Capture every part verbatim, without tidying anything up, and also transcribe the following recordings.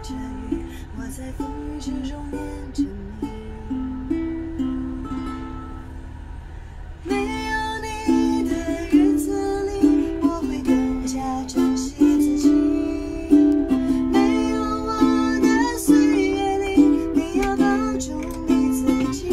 着雨，我在风雨之中念着你。没有你的日子里，我会更加珍惜自己。没有我的岁月里，你要保重你自己。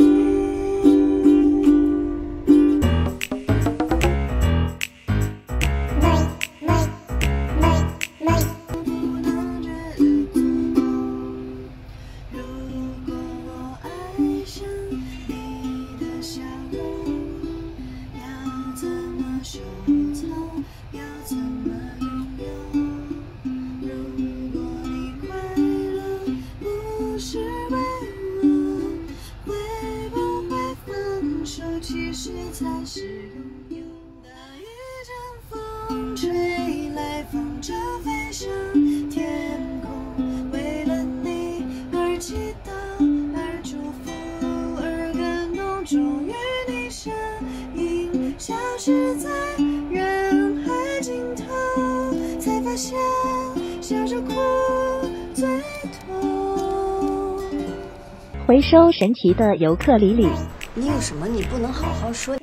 其实才是拥有。那一阵风吹来，风筝飞上天空，为了你而祈祷，而祝福，而感动。终于你身影消失在人海尽头，才发现笑着哭最痛。 回收神奇的尤克里里。 你有什么你不能好好说？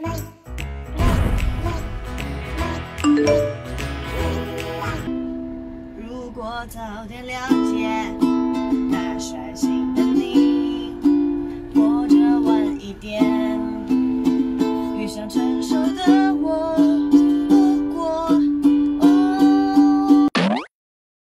如果早点了解，那率性